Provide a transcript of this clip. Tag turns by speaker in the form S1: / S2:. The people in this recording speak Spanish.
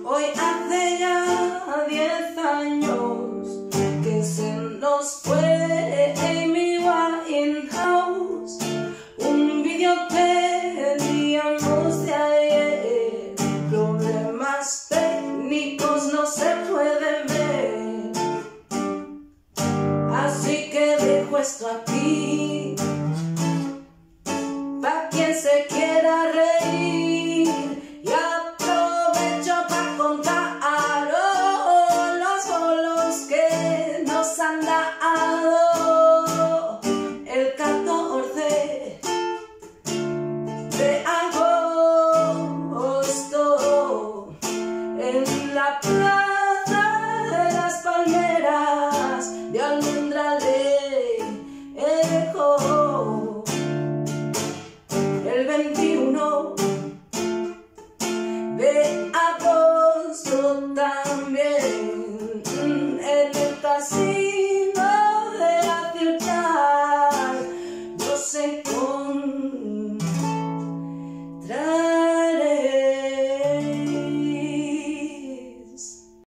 S1: Hoy hace ya 10 años que se nos fue Amy Winehouse. Un vídeo teníamos de ayer, problemas técnicos no se pueden ver, así que dejo esto aquí pa' quien se quiera reír, y aprovecho pa' contar los bolos que nos han dado el 14 de agosto en la Plaza de las Palmeras de Almendralejo. El 21 de agosto también